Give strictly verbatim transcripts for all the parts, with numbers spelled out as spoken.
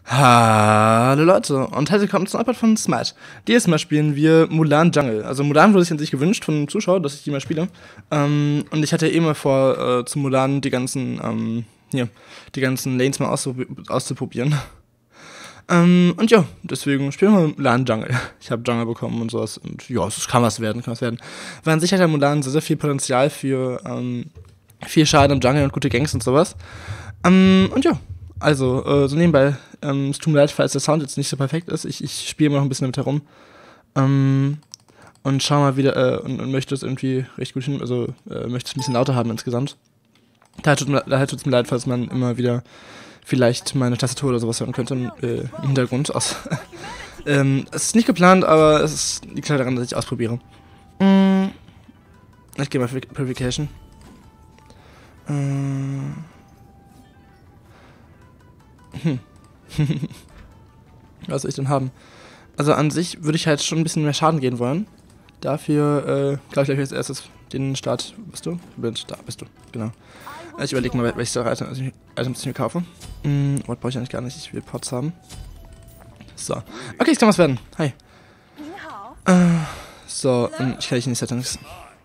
Hallo Leute und herzlich willkommen zum iPad von Smite. Dieses Mal spielen wir Mulan Jungle. Also Mulan wurde sich an sich gewünscht von den Zuschauern, dass ich die mal spiele. Ähm, und ich hatte eh mal vor, äh, zu Mulan die ganzen, ähm, hier, die ganzen Lanes mal auszup auszuprobieren. ähm, und ja, deswegen spielen wir Mulan Jungle. Ich habe Jungle bekommen und sowas und ja, es kann was werden, kann was werden. Weil an sich hat der Mulan sehr, sehr viel Potenzial für ähm, viel Schaden im Jungle und gute Gangs und sowas. Ähm, und ja. Also, äh, so nebenbei, ähm, es tut mir leid, falls der Sound jetzt nicht so perfekt ist. Ich, ich spiele immer noch ein bisschen damit herum. Ähm, und schau mal wieder, äh, und, und möchte es irgendwie recht gut hin, also, äh, möchte es ein bisschen lauter haben insgesamt. Daher tut mir, daher tut's mir leid, falls man immer wieder vielleicht meine Tastatur oder sowas hören könnte im, äh, im Hintergrund. Aus. ähm, es ist nicht geplant, aber es ist, liegt halt daran, dass ich ausprobiere. Mm, ich gehe mal für Purification. Äh... Hm. Was soll ich denn haben? Also an sich würde ich halt schon ein bisschen mehr Schaden gehen wollen. Dafür, äh, glaube ich, gleich als erstes den Start. Bist du? Da bist du, genau. Ich überlege mal, welches Items ich, Items ich mir kaufe. Hm, was brauche ich eigentlich gar nicht? Ich will Pots haben. So. Okay, es kann was werden. Hi. Äh, so, ich kann dich in die Settings.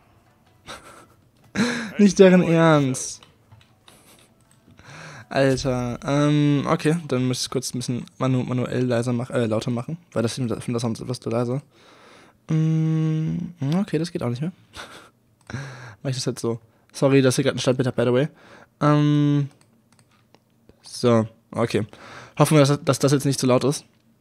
Nicht deren Ernst. Alter, ähm, okay, dann muss ich kurz ein bisschen manu manuell leiser machen, äh, lauter machen, weil das finde das sonst etwas zu leiser. Mm, okay, das geht auch nicht mehr. Mach ich das jetzt so. Sorry, dass ihr gerade ein Standbild habt, by the way. Ähm, so, okay. Hoffen wir, dass, dass das jetzt nicht zu laut ist.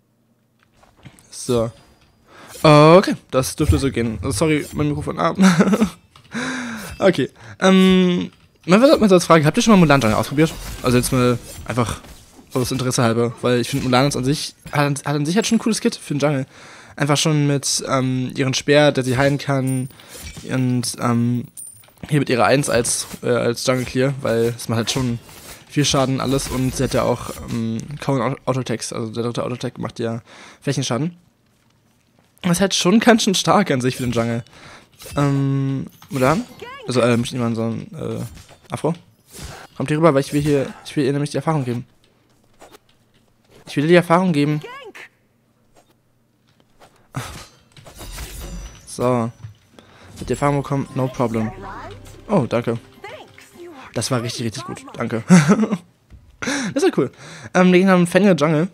So. Okay, das dürfte so gehen. Sorry, mein Mikrofon ab. Okay, ähm... Man wird mal so als Frage, habt ihr schon mal Mulan Jungle ausprobiert? Also jetzt mal einfach so das Interesse halber, weil ich finde Mulan an sich, hat, hat an sich halt schon ein cooles Kit für den Jungle. Einfach schon mit ähm, ihren Speer, der sie heilen kann und ähm, hier mit ihrer eins als, äh, als Jungle Clear, weil es macht halt schon viel Schaden alles und sie hat ja auch ähm, kaum Autotext, also der dritte Autotech macht ja Flächenschaden. Das ist halt schon ganz schön stark an sich für den Jungle. Ähm, Mulan? Also, äh, mich niemand so ein, äh, Afro? Kommt hier rüber, weil ich will hier, ich will ihr nämlich die Erfahrung geben. Ich will ihr die Erfahrung geben. So. Mit der Erfahrung bekommen, no problem. Oh, danke. Das war richtig, richtig gut. Danke. Das ist ja cool. Ähm, wir haben Fenrir Jungle.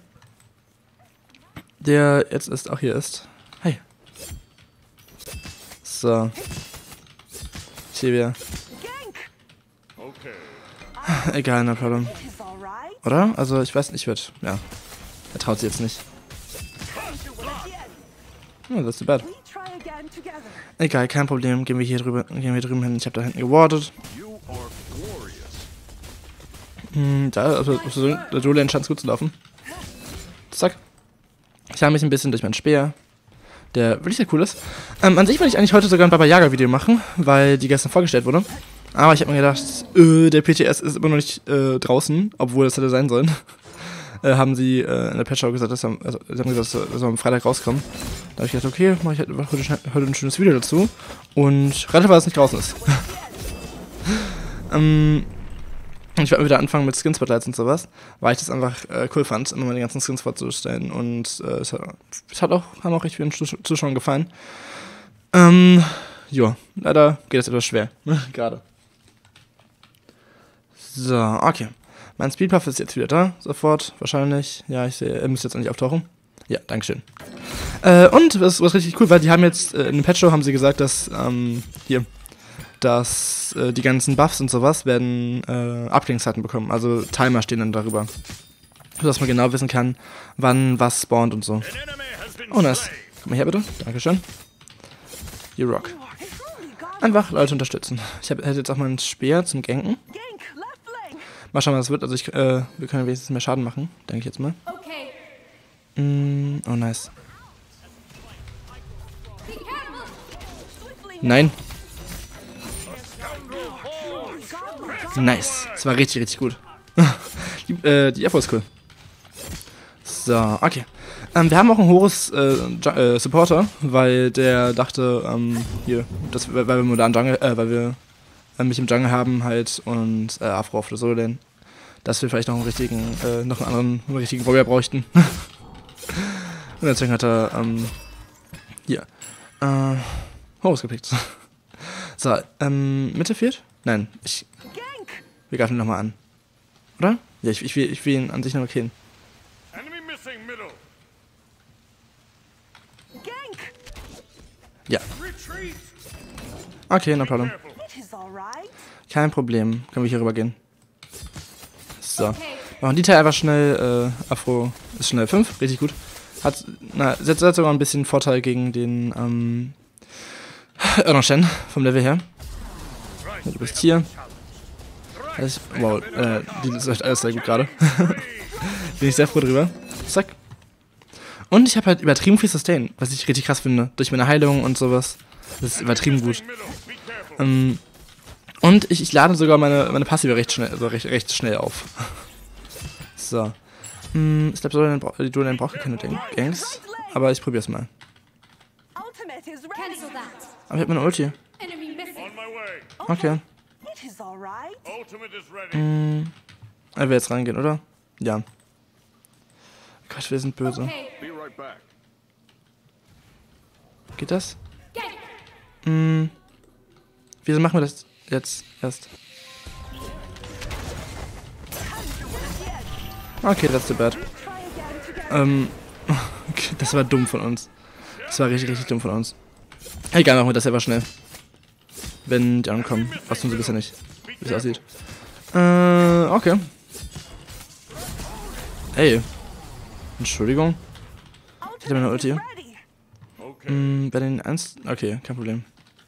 Der jetzt ist, auch hier ist. Hi. So. Hier wieder. Egal, no problem. Oder? Also, ich weiß nicht, ich würde. Ja. Er traut sich jetzt nicht. Oh, that's too bad. Egal, kein Problem. Gehen wir hier drüber, gehen wir drüben hin. Ich habe da hinten gewartet. Hm, da, also, also der Julian scheint es gut zu laufen. Zack. Ich habe mich ein bisschen durch meinen Speer, der wirklich sehr cool ist. Ähm, an sich wollte ich eigentlich heute sogar ein Baba Yaga Video machen, weil die gestern vorgestellt wurde. Aber ich habe mir gedacht, äh, der P T S ist immer noch nicht äh, draußen, obwohl das hätte sein sollen. äh, haben sie äh, in der Patch-Show gesagt, dass, also, sie haben gesagt, dass er am Freitag rauskommt. Da habe ich gedacht, okay, mache ich halt heute, heute ein schönes Video dazu. Und relativ, weil es nicht draußen ist. ähm, ich werde wieder anfangen mit Skin-Spotlights und sowas, weil ich das einfach äh, cool fand, immer mal die ganzen Skins vorzustellen. Und äh, es, hat, es hat auch, haben auch recht vielen Zuschauern gefallen. Ähm, ja, leider geht das etwas schwer, gerade. So, okay. Mein Speedpuff ist jetzt wieder da, sofort, wahrscheinlich. Ja, ich sehe, er müsste jetzt eigentlich auftauchen. Ja, dankeschön. Äh, und, was, was richtig cool war, die haben jetzt, äh, in dem Patch-Show haben sie gesagt, dass, ähm, hier, dass äh, die ganzen Buffs und sowas werden, äh, Abklingzeiten bekommen. Also Timer stehen dann darüber. Sodass man genau wissen kann, wann was spawnt und so. Oh, nice. Komm mal her, bitte. Dankeschön. You rock. Einfach Leute unterstützen. Ich habe jetzt auch mal einen Speer zum Ganken. Mal schauen, was das wird. Also ich, äh, wir können wenigstens mehr Schaden machen, denke ich jetzt mal. Mm, oh, nice. Nein. Nice. Das war richtig, richtig gut. die, äh, die F O ist cool. So, okay. Ähm, wir haben auch einen Horus äh, äh, Supporter, weil der dachte, ähm, hier, dass, weil wir Mulan Jungle, äh, weil wir äh, mich im Jungle haben halt und äh, Afro auf der Solo-Lane. dass wir vielleicht noch einen richtigen, äh, noch einen anderen, einen richtigen Warrior bräuchten. Und deswegen hat er, ähm, hier, äh, Horus gepickt. So, ähm, Mitte fehlt? Nein, ich, wir greifen ihn nochmal an. Oder? Ja, ich, ich, will, ich will ihn an sich noch killen. Ja. Okay, no problem. Kein Problem. Können wir hier rüber gehen. So. Machen die Teil einfach schnell. Äh, Afro ist schnell fünf. Richtig gut. Hat, na, setzt hat sogar ein bisschen Vorteil gegen den, ähm, Erno-Shen vom Level her. Du bist hier. Also, wow, äh, die ist echt alles sehr gut gerade. Bin ich sehr froh drüber. Zack. Und ich habe halt übertrieben viel Sustain, was ich richtig krass finde. Durch meine Heilung und sowas. Das ist übertrieben gut. Ähm, und ich, ich lade sogar meine, meine Passive recht schnell, also recht, recht schnell auf. So. Hm, ich glaube, so die Duellen braucht keine Gangs. Aber ich probiere es mal. Aber ich habe meine Ulti. Okay. Hm, er will jetzt reingehen, oder? Ja. Gott, wir sind böse. Geht das? Hm. Wieso machen wir das jetzt erst? Okay, that's too bad. Ähm. Okay, das war dumm von uns. Das war richtig, richtig dumm von uns. Egal, machen wir das selber schnell. Wenn die ankommen. Was tun sie bisher nicht. Wie es aussieht. Äh, okay. Ey. Entschuldigung. Ich hätte meine Ulti. Hm, bei den eins. Okay, kein Problem.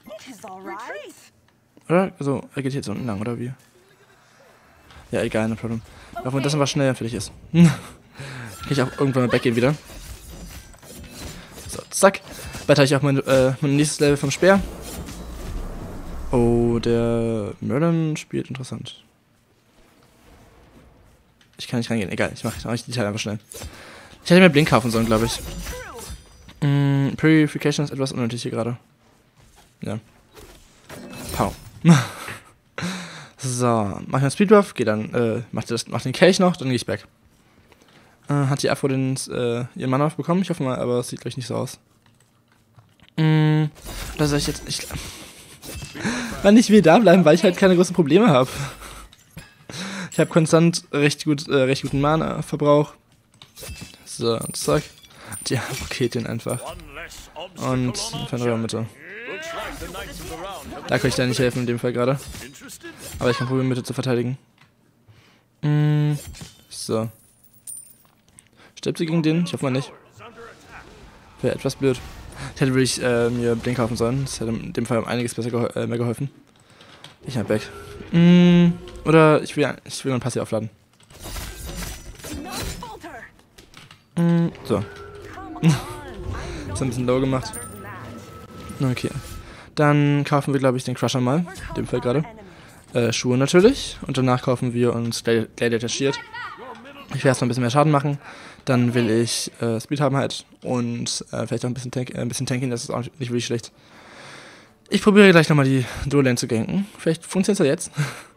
Oder? Also, er geht jetzt unten lang, oder wie? Ja, egal, no problem. Auch wenn das aber schnell fertig ist. Kann ich auch irgendwann mal weggehen wieder. So, zack. Weiter habe ich auch mein, äh, mein nächstes Level vom Speer. Oh, der Merlin spielt interessant. Ich kann nicht reingehen, egal, ich mache mach die Teile einfach schnell. Ich hätte mir Blink kaufen sollen, glaube ich. Mm, Purification ist etwas unnötig hier gerade. Ja. Pow. So, mach ich einen Speedbuff, geh dann, äh, mach, das, mach den Kelch noch, dann gehe ich back. Äh, hat die Afro den, äh, ihren Mana bekommen? Ich hoffe mal, aber es sieht gleich nicht so aus. Mm, oder soll ich jetzt, ich, wann ich will da bleiben, weil ich halt keine großen Probleme habe. Ich habe konstant recht gut, äh, recht guten Mana-Verbrauch. So, zack. Ja, okay, den einfach. Und von der Mitte. Da kann ich da nicht helfen in dem Fall gerade. Aber ich kann probieren, Mitte zu verteidigen. Mm, so. Stirbt sie gegen den? Ich hoffe mal nicht. Wäre etwas blöd. Ich hätte wirklich äh, mir Blink kaufen sollen. Das hätte in dem Fall um einiges besser gehol äh, mehr geholfen. Ich hab weg. Mm, oder ich will, ich will einen Passiv aufladen. Mm, so. Ist ein bisschen low gemacht. Okay. Dann kaufen wir, glaube ich, den Crusher mal. In dem Fall gerade. Äh, Schuhe natürlich. Und danach kaufen wir uns Gladiator Shield. Ich will erstmal ein bisschen mehr Schaden machen. Dann will ich äh, Speed haben halt. Und äh, vielleicht auch ein bisschen, Tank, äh, ein bisschen tanking. Das ist auch nicht wirklich schlecht. Ich probiere gleich nochmal die Dual-Lane zu ganken. Vielleicht funktioniert es ja jetzt.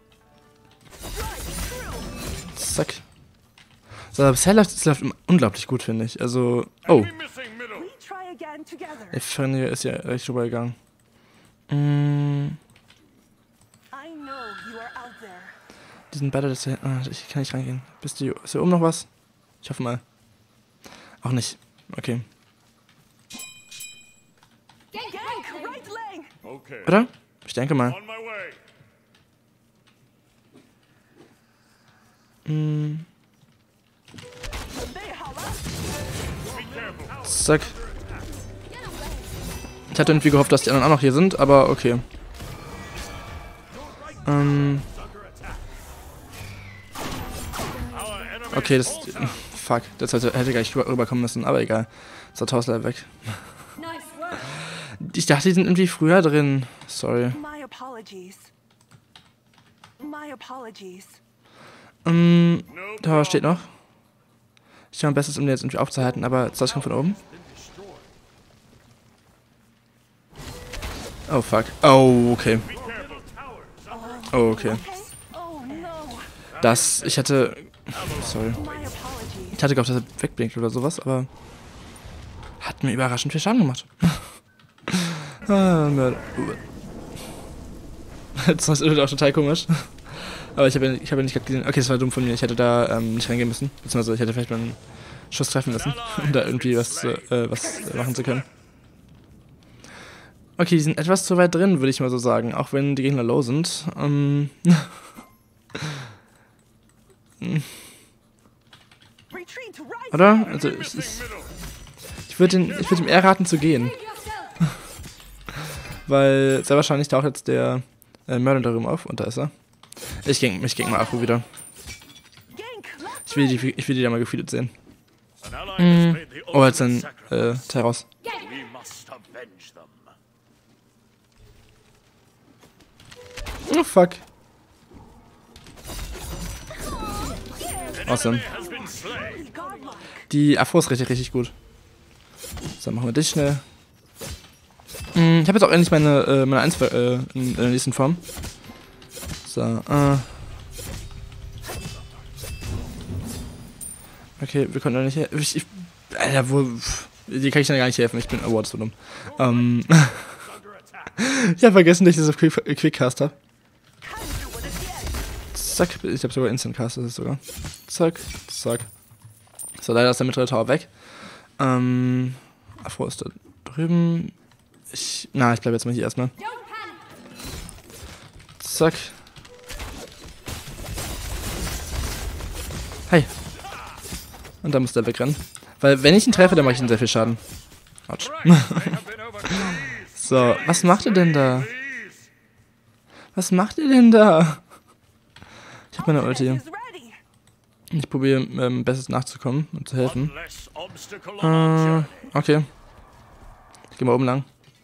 Zack. So, bisher läuft es läuft unglaublich gut, finde ich. Also, oh. Der Fenrir ist ja recht rübergegangen. Mm. Diesen Battle, das hier, ah, ich kann nicht reingehen. Bist du, ist hier oben noch was? Ich hoffe mal. Auch nicht. Okay. Oder? Ich denke mal. Mm. Zack. Ich hatte irgendwie gehofft, dass die anderen auch noch hier sind, aber okay. Ähm. Okay, das... Fuck, das hätte, hätte gleich rüberkommen müssen, aber egal. Ist der Tausler weg. Ich dachte, die sind irgendwie früher drin. Sorry. Ähm, da steht noch. Ich tue mein Bestes, um den jetzt irgendwie aufzuhalten, aber das kommt von oben. Oh, fuck. Oh, okay. Oh, okay. dass ich hätte... Sorry. Ich hatte gehofft, dass er wegblinkt oder sowas, aber... Hat mir überraschend viel Schaden gemacht. ah, das ist auch total komisch. Aber ich habe ja, ich hab ja nicht gerade gesehen... Okay, das war dumm von mir. Ich hätte da ähm, nicht reingehen müssen. Beziehungsweise ich hätte vielleicht mal einen Schuss treffen müssen, um da irgendwie was, äh, was machen zu können. Okay, die sind etwas zu weit drin, würde ich mal so sagen. Auch wenn die Gegner low sind. Ähm... Oder? Also ich, ich, ich würde würd ihm eher raten zu gehen. Weil sehr wahrscheinlich taucht jetzt der äh, Mörder da drüben auf und da ist er. Ich ging mich gegen mal Afro wieder. Ich will die, ich will die da mal gefeedet sehen. Mm. Oh, jetzt ein äh, Teil raus. Oh fuck. Awesome. Die Afro ist richtig, richtig gut. So, machen wir dich schnell. Mm, ich habe jetzt auch endlich meine, äh, meine eins äh, in, in der nächsten Form. So, äh. Okay, wir können da nicht helfen. Ich, ich, Alter, wo. Die kann ich dann gar nicht helfen. Ich bin. Oh, das so dumm. Ähm. Ich habe vergessen, dass ich das auf Quick, Quickcast habe. Zack, ich habe sogar Instant Cast, das ist sogar. Zack, zack. So, leider ist der mittlere Tower weg. Ähm. Afro ist da drüben. Ich. Na, ich bleibe jetzt mal hier erstmal. Zack. Hi. Und dann muss der wegrennen. Weil, wenn ich ihn treffe, dann mache ich ihn sehr viel Schaden. Autsch. So, was macht ihr denn da? Was macht ihr denn da? Ich habe meine Ulti. Ich probiere ähm, bestes nachzukommen und zu helfen. Äh, okay. Ich gehe mal oben lang.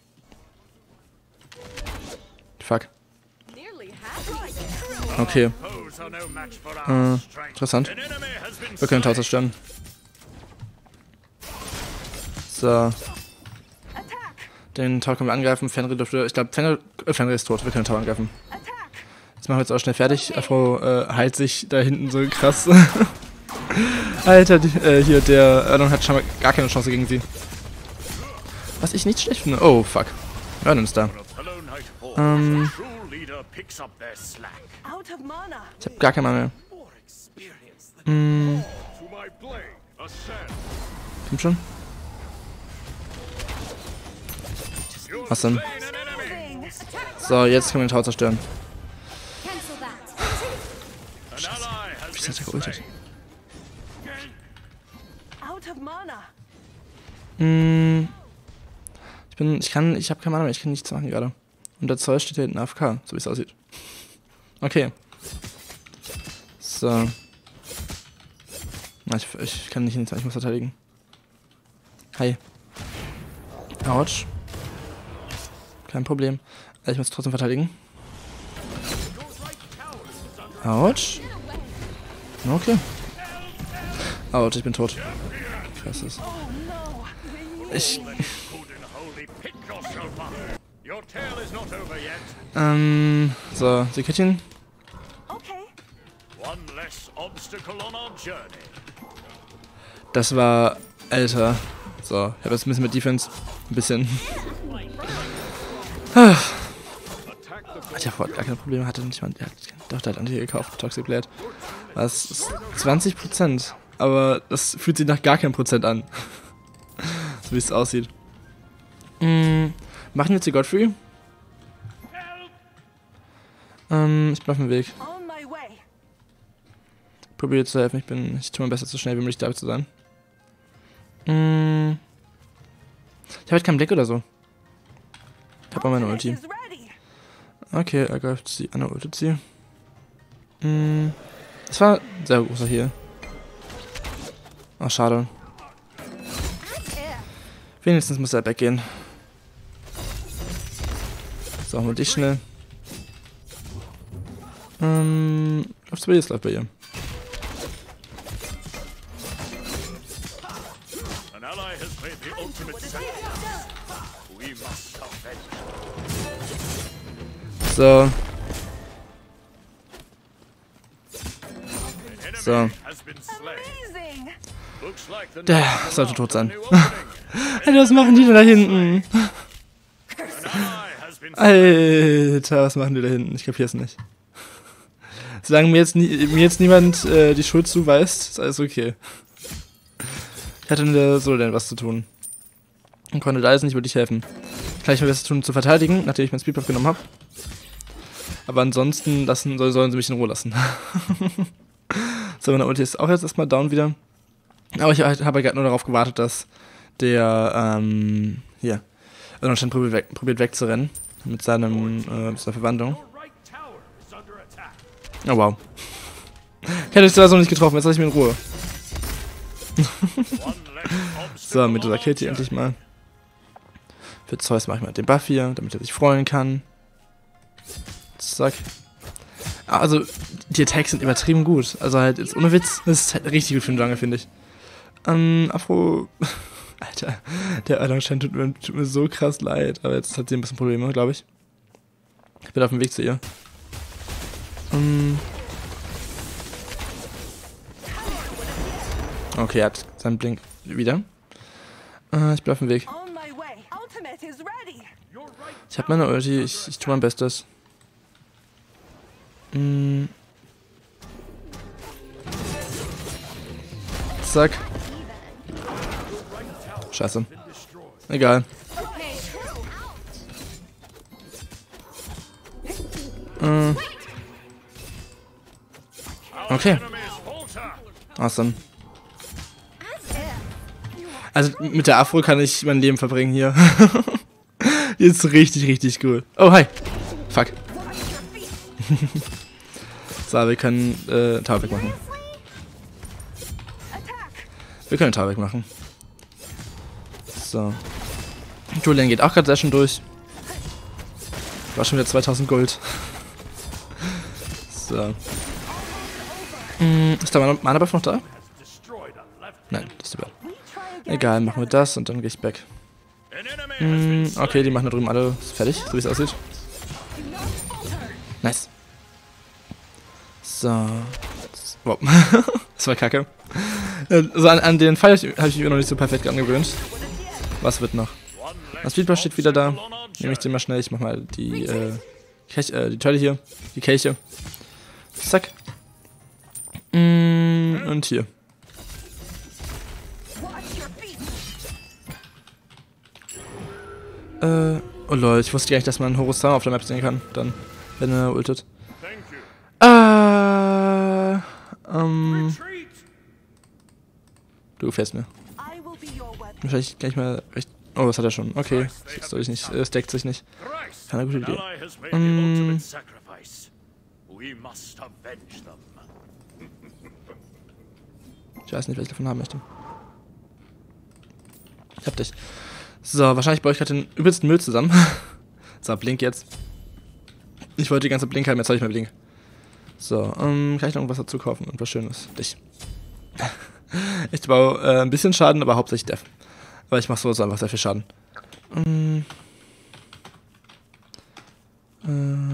Fuck. Okay. Äh, interessant. Wir können Tower zerstören. So. Den Tower können wir angreifen. Fenrir dürfte... Ich glaube, Fenrir, äh, Fenrir ist tot. Wir können den Tower angreifen. Jetzt machen wir jetzt auch schnell fertig. Afro äh, heilt sich da hinten so krass. Alter, die, äh, hier, der Erdon hat schon mal gar keine Chance gegen sie. Was ich nicht schlecht finde. Oh, fuck. Erdon ist da. Ähm... Ich hab gar keinen Mal mehr. Hm. Kommt schon. Was denn? So, jetzt können wir den Tower zerstören. Scheiße. Wie ist der geultet? Hm. Ich bin, ich kann, ich habe keine Ahnung mehr, ich kann nichts machen gerade. Und der Zoll steht hier hinten A F K, so wie es aussieht. Okay. So. Na, ich, ich kann nicht nichts, ich muss verteidigen. Hi. Autsch. Kein Problem. Ich muss trotzdem verteidigen. Autsch. Okay. Autsch, ich bin tot. Ich weiß es. Ich... Ähm, so, sie killt ihn. Das war... Alter. So, ich habe jetzt ein bisschen mit Defense. Ein bisschen... Ich habe gar keine Probleme, hatte nicht mal... Doch, der hat Anti gekauft, Toxic Blade. Das ist zwanzig Prozent. Aber das fühlt sich nach gar keinem Prozent an. So wie es aussieht. Mhm. Machen wir jetzt die Godfrey? Ähm, ich bin auf dem Weg. Probiere zu helfen, ich bin... Ich tue mein Bestes, so schnell wie möglich da zu sein. Mhm. Ich habe halt keinen Blick oder so. Ich habe auch meine Ulti. Okay, er greift sie an der Ulti sie. Mhm. Das war ein sehr großer hier. Ach, schade. Wenigstens muss er weggehen. So, holen wir dich schnell. Ähm, läuft's bei ihr? Es läuft bei ihr. So. So. Der sollte tot sein. Alter, was machen die denn da hinten? Alter, was machen die da hinten? Ich kapier's nicht. Solange mir jetzt, nie, mir jetzt niemand äh, die Schuld zuweist, ist alles okay. Ich hatte in der Solo denn was zu tun. Und konnte da jetzt nicht wirklich helfen. Gleich mal was zu tun, zu verteidigen, nachdem ich meinen Speedbuff genommen habe. Aber ansonsten lassen, soll, sollen sie mich in Ruhe lassen. So, meine Ulti ist auch jetzt erstmal down wieder. Aber ich habe gerade nur darauf gewartet, dass der, ähm, hier, anscheinend probiert, weg, probiert wegzurennen. Mit seinem, äh, mit seiner Verwandlung. Oh wow. Ich hätte dich zwar so nicht getroffen, jetzt lasse ich mir in Ruhe. So, mit dieser killt hier endlich mal. Für Zeus mache ich mal den Buff hier, damit er sich freuen kann. Zack. Also, die Attacks sind übertrieben gut. Also halt, jetzt ohne Witz, das ist halt richtig gut für den Jungle, finde ich. Ähm, Afro... Alter, der Erlangstein tut mir, tut mir so krass leid. Aber jetzt hat sie ein bisschen Probleme, glaube ich. Ich bin auf dem Weg zu ihr. Ähm... Okay, er hat seinen Blink wieder. Äh, ich bin auf dem Weg. Ich habe meine Ulti, ich, ich tue mein Bestes. Mm. Zack. Scheiße. Egal. Äh. Okay. Awesome. Also mit der Afro kann ich mein Leben verbringen hier. Die ist richtig, richtig cool. Oh, hi. Fuck. So, wir können äh, Tower wegmachen. Wir können Tower wegmachen. So. Julian geht auch gerade sehr schön durch. War schon wieder zweitausend Gold. So. Hm, ist der Mana-Buff noch da? Nein, das ist der Ball. Egal, machen wir das und dann gehe ich back. Mm, okay, die machen da drüben alle fertig, so wie es aussieht. Nice. So. Wow. Das war kacke. Also an, an den Pfeil habe ich mich noch nicht so perfekt angewöhnt. Was wird noch? Das Speedbuff steht wieder da. Nehme ich den mal schnell. Ich mach mal die, äh, Kelch, äh, die Tölle hier. Die Kelche. Zack. Mm, und hier. Äh, oh lol, ich wusste gar nicht, dass man Horus Sama auf der Map sehen kann, dann, wenn er ultet. Äh, ähm, du gefällst mir. Wahrscheinlich gleich mal recht. Oh, das hat er schon. Okay, das soll ich nicht, es deckt sich nicht. Keine gute Idee. Ähm, ich weiß nicht, was ich davon haben möchte. Ich hab dich. So, wahrscheinlich baue ich gerade den übelsten Müll zusammen. So, Blink jetzt. Ich wollte die ganze Blink haben, jetzt soll ich mal Blink. So, ähm, kann ich noch irgendwas dazu kaufen? Und was Schönes. Dich. Ich baue äh, ein bisschen Schaden, aber hauptsächlich Def. Weil ich mache so einfach sehr viel Schaden. Ähm, äh,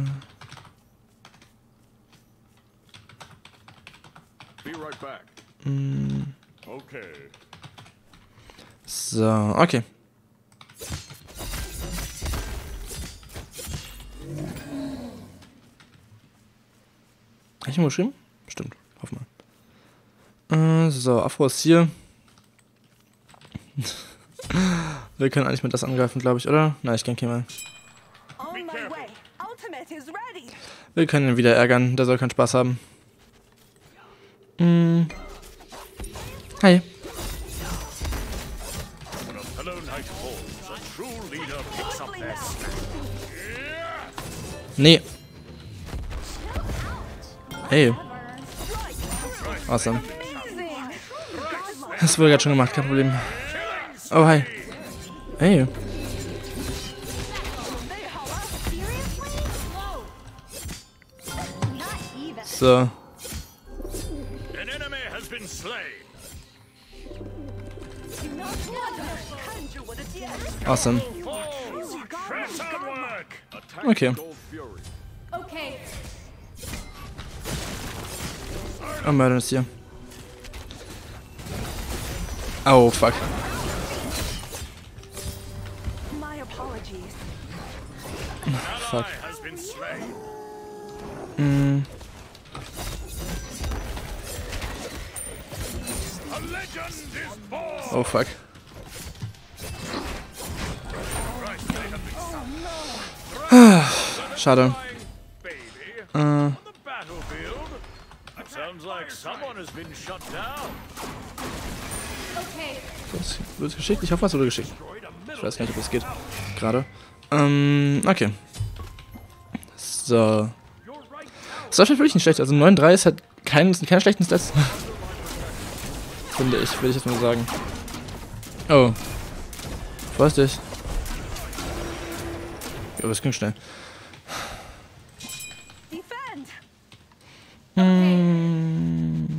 mm, so, okay. Habe ich ihn geschrieben? Stimmt, hoffen wir. Äh, so, Afro ist hier. Wir können eigentlich mit das angreifen, glaube ich, oder? Nein, ich denke mal. Wir können ihn wieder ärgern, der soll keinen Spaß haben. Mm. Hi. Nee. Hey. Awesome. Das wurde gerade schon gemacht, kein Problem. Oh, hi. Hey. So. Awesome. Okay. Oh, Mörder ist hier. Oh, fuck. Fuck. Mm. Oh, fuck. Schade. Äh. Das wird geschickt? Ich hoffe, es wurde geschickt. Ich weiß gar nicht, ob das geht. Gerade. Ähm, okay. So. Das läuft wirklich nicht schlecht. Also neun drei ist halt kein, sind keine schlechten Stats. Finde ich, will ich jetzt mal sagen. Oh. Vorsichtig. Ja, das ging schnell. Hm.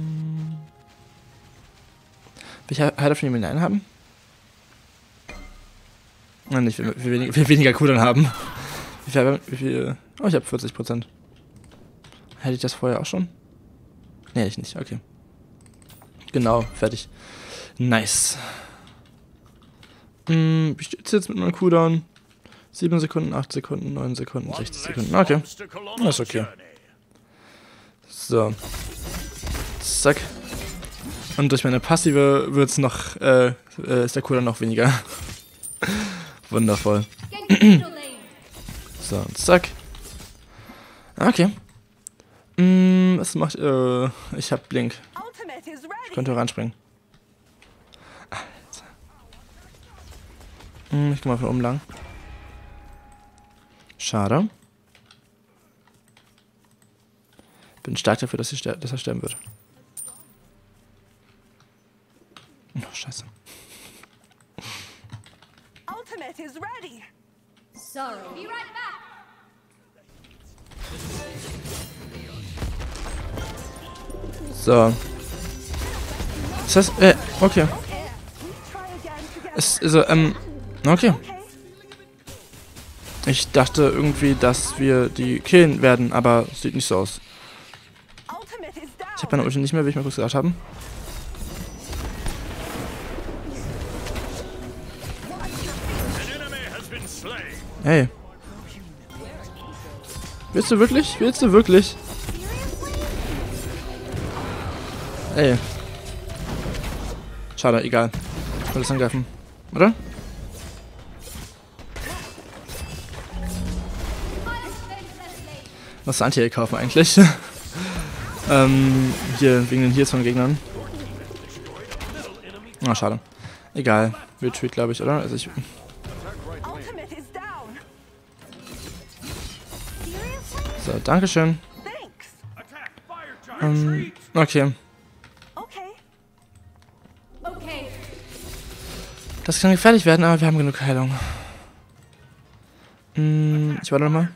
Will ich halt auf den einen haben? Nein, nicht. Wir, wir, weniger, wir weniger Cooldown haben. Wie viel, wie viel? Oh, ich habe vierzig Prozent. Hätte ich das vorher auch schon? Nee, ich nicht. Okay. Genau, fertig. Nice. Hm, ich stehe jetzt mit meinem Cooldown. sieben Sekunden, acht Sekunden, neun Sekunden, sechzig Sekunden. Okay. Das ist okay. So. Zack. Und durch meine Passive wird es noch, äh, ist der Cooldown noch weniger. Wundervoll. So, zack. Okay. Mm, was macht, äh, ich hab Blink. Ich könnte reinspringen. Mm, ich geh mal von oben lang. Schade. Bin stark dafür, dass, ich ster dass er sterben wird. Oh, scheiße. Ultimate is ready. Sorry. Be right back. So. Das heißt, äh, okay. Es, also, ähm, okay. Ich dachte irgendwie, dass wir die killen werden, aber es sieht nicht so aus. Ich habe meine Ulti nicht mehr, will ich mal kurz gesagt haben. Hey. Willst du wirklich? Willst du wirklich? Ey. Schade, egal. Ich will das angreifen. Oder? Was Anti kaufen eigentlich? ähm, hier, wegen den Healzone-Gegnern. Ah, schade. Egal. Retreat, glaube ich, oder? Also ich. So, dankeschön. Ähm, okay. Das kann gefährlich werden, aber wir haben genug Heilung. Hm, ich warte nochmal.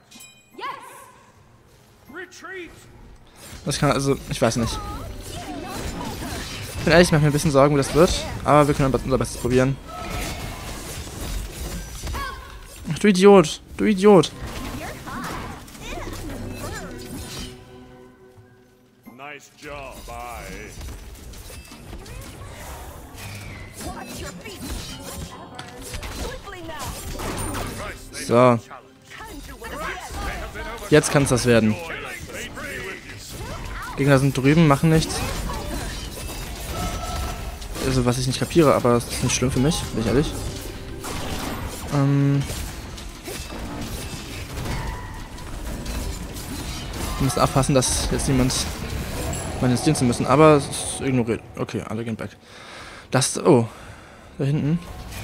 Das kann, also, ich weiß nicht. Ich bin ehrlich, ich mache mir ein bisschen Sorgen, wie das wird. Aber wir können unser Bestes probieren. Ach, du Idiot. Du Idiot. So. Jetzt kann es das werden. Gegner sind drüben, machen nichts. Also was ich nicht kapiere, aber das ist nicht schlimm für mich, bin ich ehrlich. Ähm. Wir müssen aufpassen, dass jetzt niemand meine Dienste müssen, aber es ist ignoriert. Okay, alle gehen back. Das, oh, da hinten.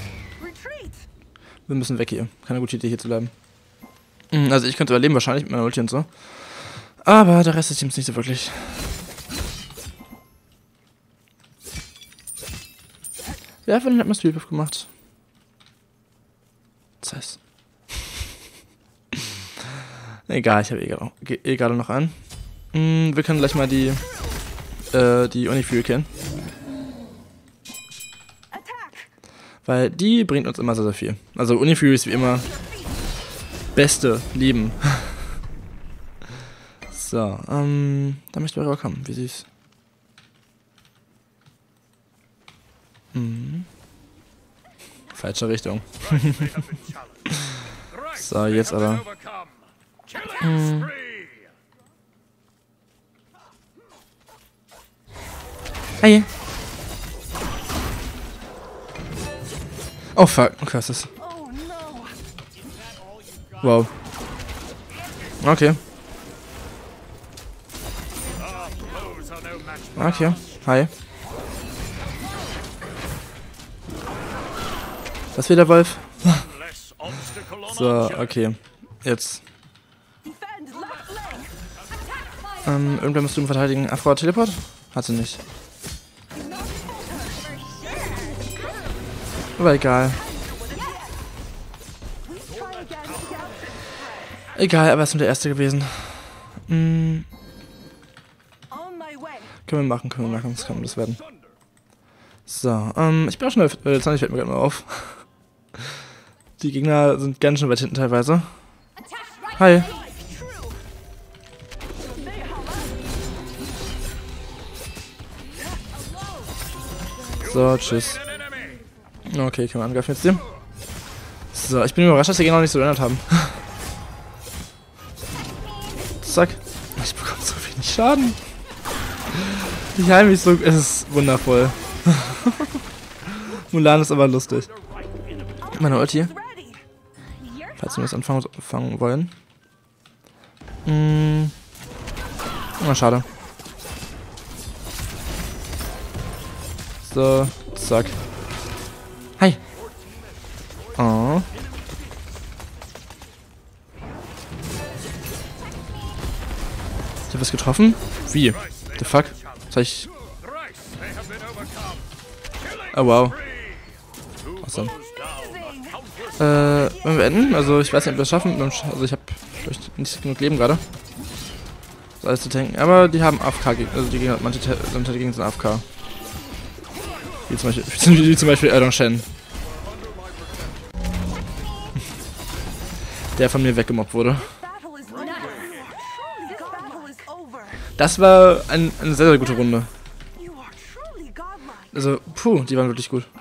Wir müssen weg hier. Keine gute Idee, hier zu bleiben. Also ich könnte überleben wahrscheinlich mit meiner Ulti und so. Aber der Rest des Teams nicht so wirklich. Wer hat denn mal Streetbuff gemacht? Das heißt. Egal, ich habe eh, eh gerade noch an. Mm, wir können gleich mal die äh, die Unifury killen. Weil die bringt uns immer sehr, sehr viel. Also Unifury ist wie immer beste Leben. So, ähm, da möchte ich aber kommen, wie süß. Hm. Falsche Richtung. So, jetzt aber. Hm. Hey. Oh fuck, okay, was ist das? Oh no. Wow. Okay. Okay, hi. Was will der Wolf? So, okay. Jetzt. Defend left leg. Ähm, irgendwer musst du ihn verteidigen. Afro hat Teleport? Hat sie nicht. Aber egal. Try again together. Egal, aber er ist nur der Erste gewesen. Hm, On my way. können wir machen, können wir machen, das kann das werden. So, ähm, ich bin auch schon bei äh, zwanzig, fällt mir gerade mal auf. Die Gegner sind ganz schön weit hinten teilweise. Hi. So, tschüss. Okay, können wir angreifen jetzt dem. So, ich bin überrascht, dass die Gegner noch nicht so erinnert haben. Zack. Ich bekomme so wenig Schaden. Ich heile mich so. Es ist wundervoll. Mulan ist aber lustig. Meine Ulti. Ready. Falls wir das anfangen, anfangen wollen. Hm. Na, schade. So, zack. Hi. Oh. Ich hab was getroffen? Wie? The fuck? Das hab ich. Oh wow. Awesome. Äh, wollen wir enden? Also ich weiß nicht, ob wir es schaffen. Also ich hab nicht genug Leben gerade. Das alles zu tanken. Aber die haben A F K, also die Gegner, manche Leute gegen sind A F K. Wie zum Beispiel, wie zum Beispiel Erdong Shen. Der von mir weggemobbt wurde. Battle is over. This battle is over. Das war ein, eine sehr, sehr gute Runde. You are truly godlike. Also, puh, die waren wirklich gut.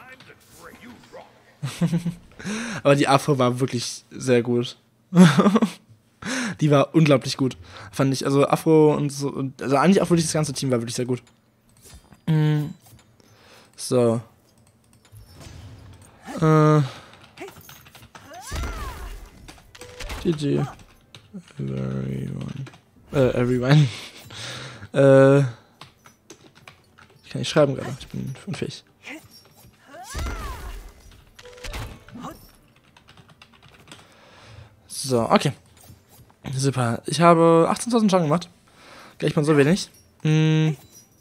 Aber die Afro war wirklich sehr gut. Die war unglaublich gut. Fand ich. Also Afro und so. Und, also eigentlich auch wirklich das ganze Team war wirklich sehr gut. Mm. So. Äh. G G. Everyone. Äh, everyone. äh. Ich kann nicht schreiben gerade. Ich bin unfähig. So, okay. Super. Ich habe achtzehntausend Schaden gemacht. Gleich mal so wenig. Hm.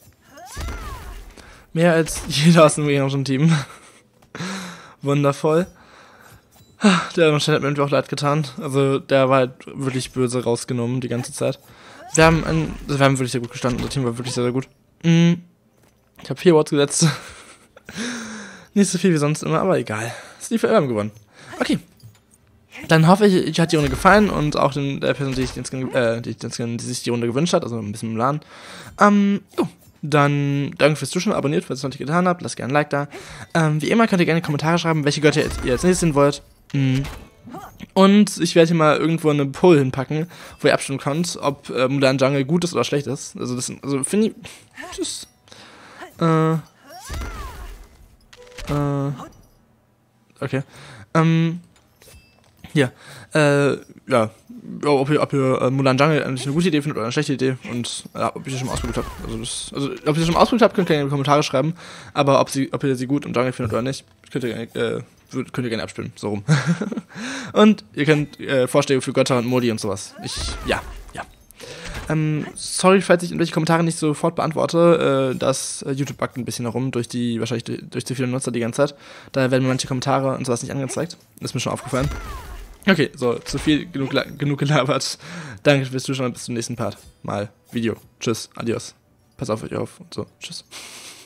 Mehr als jeder aus dem gegnerischen Team. Wundervoll. Der hat mir irgendwie auch leid getan. Also, der war halt wirklich böse rausgenommen die ganze Zeit. Wir haben, ein, also wir haben wirklich sehr gut gestanden. Unser Team war wirklich sehr, sehr gut. Hm. Ich habe vier Wards gesetzt. Nicht so viel wie sonst immer, aber egal. Es lief, wir haben gewonnen. Okay. Dann hoffe ich, euch hat die Runde gefallen und auch den, der Person, die, ich jetzt, äh, die, die sich die Runde gewünscht hat, also ein bisschen im Laden. Ähm, jo. Dann danke fürs Zuschauen, abonniert, falls ihr es noch nicht getan habt, lasst gerne ein Like da. Ähm, wie immer könnt ihr gerne in die Kommentare schreiben, welche Götter ihr, ihr als nächstes sehen wollt. Mhm. Und ich werde hier mal irgendwo eine Poll hinpacken, wo ihr abstimmen könnt, ob äh, Mulan Jungle gut ist oder schlecht ist. Also das, also finde ich, tschüss. Äh, äh, okay. Ähm, hier, äh, ja, ob ihr, ob ihr äh, Mulan Jungle eigentlich eine gute Idee findet oder eine schlechte Idee und ja, ob ihr sie schon mal ausprobiert habt. Also, das, also ob ihr sie schon mal ausprobiert habt, könnt ihr gerne in die Kommentare schreiben, aber ob, sie, ob ihr sie gut im Jungle findet oder nicht, könnt ihr gerne, äh, würd, könnt ihr gerne abstimmen, so rum. Und ihr könnt äh, Vorschläge für Götter und Modi und sowas. Ich, ja, ja. Ähm, sorry, falls ich irgendwelche Kommentare nicht sofort beantworte, äh, das äh, YouTube backt ein bisschen herum, durch die, wahrscheinlich durch, durch zu viele Nutzer die ganze Zeit. Daher werden mir manche Kommentare und sowas nicht angezeigt. Ist mir schon aufgefallen. Okay, so, zu viel, genug, genug gelabert. Danke fürs Zuschauen, bis zum nächsten Part. Mal Video. Tschüss, adios. Pass auf euch auf und so. Tschüss.